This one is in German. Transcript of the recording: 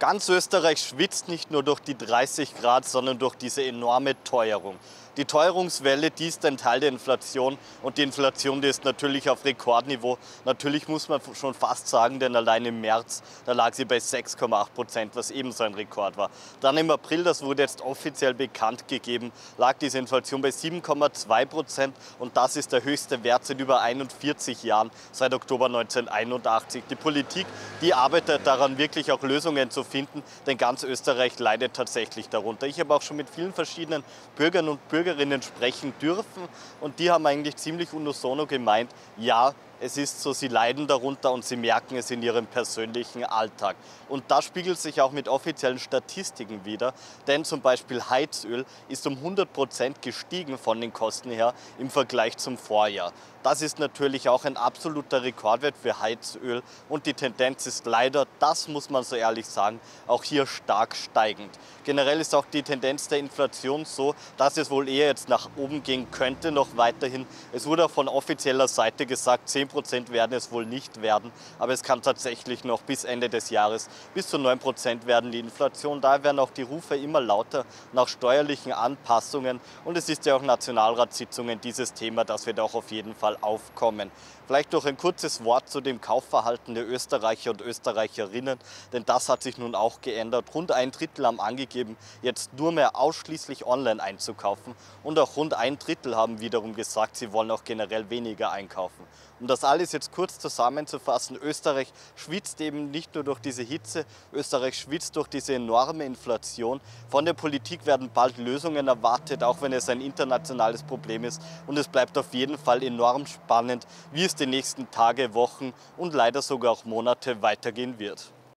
Ganz Österreich schwitzt nicht nur durch die 30 Grad, sondern durch diese enorme Teuerung. Die Teuerungswelle, die ist ein Teil der Inflation und die Inflation, die ist natürlich auf Rekordniveau. Natürlich muss man schon fast sagen, denn allein im März, da lag sie bei 6,8%, was ebenso ein Rekord war. Dann im April, das wurde jetzt offiziell bekannt gegeben, lag diese Inflation bei 7,2% und das ist der höchste Wert seit über 41 Jahren, seit Oktober 1981. Die Politik, die arbeitet daran, wirklich auch Lösungen zu finden, denn ganz Österreich leidet tatsächlich darunter. Ich habe auch schon mit vielen verschiedenen Bürgern und Bürgerinnen sprechen dürfen und die haben eigentlich ziemlich unisono gemeint, ja, es ist so, sie leiden darunter und sie merken es in ihrem persönlichen Alltag. Und das spiegelt sich auch mit offiziellen Statistiken wider, denn zum Beispiel Heizöl ist um 100% gestiegen von den Kosten her im Vergleich zum Vorjahr. Das ist natürlich auch ein absoluter Rekordwert für Heizöl und die Tendenz ist leider, das muss man so ehrlich sagen, auch hier stark steigend. Generell ist auch die Tendenz der Inflation so, dass es wohl eher jetzt nach oben gehen könnte, noch weiterhin. Es wurde auch von offizieller Seite gesagt, 10% werden es wohl nicht werden, aber es kann tatsächlich noch bis Ende des Jahres bis zu 9% werden die Inflation. Daher werden auch die Rufe immer lauter nach steuerlichen Anpassungen und es ist ja auch Nationalratssitzungen dieses Thema, das wird auch auf jeden Fall aufkommen. Vielleicht noch ein kurzes Wort zu dem Kaufverhalten der Österreicher und Österreicherinnen, denn das hat sich nun auch geändert. Rund ein Drittel haben angegeben, jetzt nur mehr ausschließlich online einzukaufen und auch rund ein Drittel haben wiederum gesagt, sie wollen auch generell weniger einkaufen. Um das alles jetzt kurz zusammenzufassen, Österreich schwitzt eben nicht nur durch diese Hitze, Österreich schwitzt durch diese enorme Inflation. Von der Politik werden bald Lösungen erwartet, auch wenn es ein internationales Problem ist. Und es bleibt auf jeden Fall enorm spannend, wie es die nächsten Tage, Wochen und leider sogar auch Monate weitergehen wird.